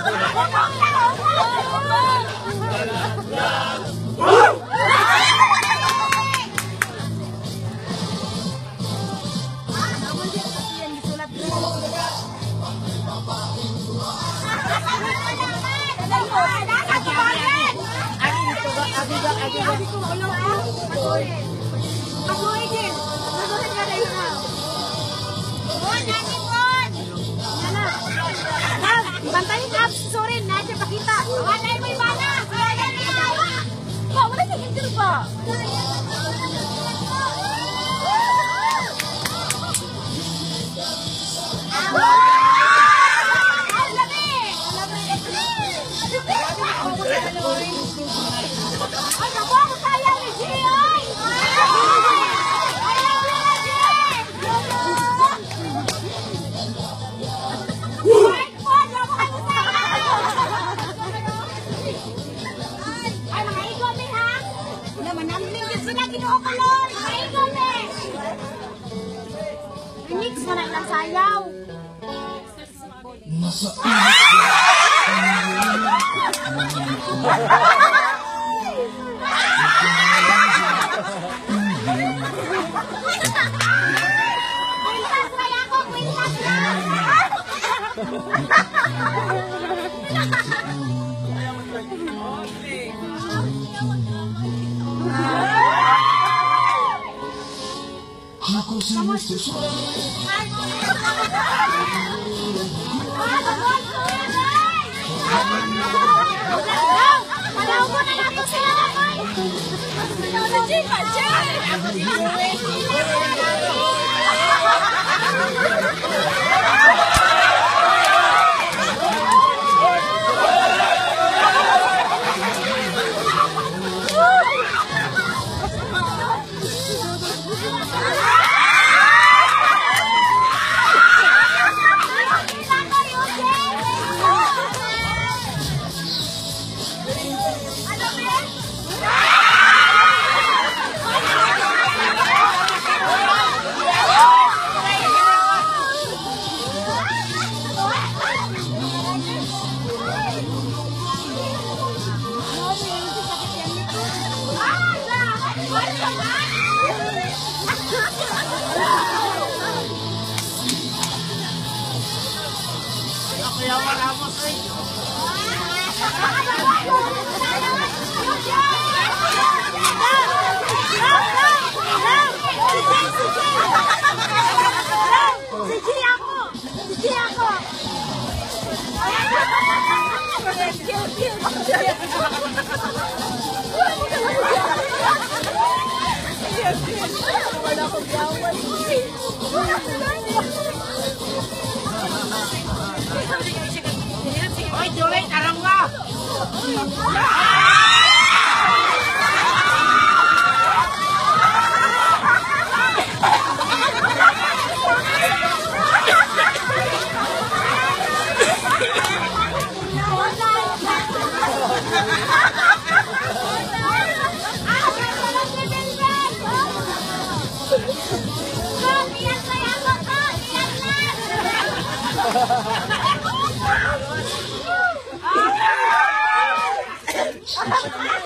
Bantayin ka, sorry, nandiyan pakita. Wala mo yung bala. Wala sa kintil ba? Ay, naku, ako sayang ni Gian! Mix na lang ng sayaw. Kwintas na ako, kwintas na. Ako sa gusto siya. Malaw mo na lang ito sila naman. Ôi, chưa biết à không có. Ha ha ha!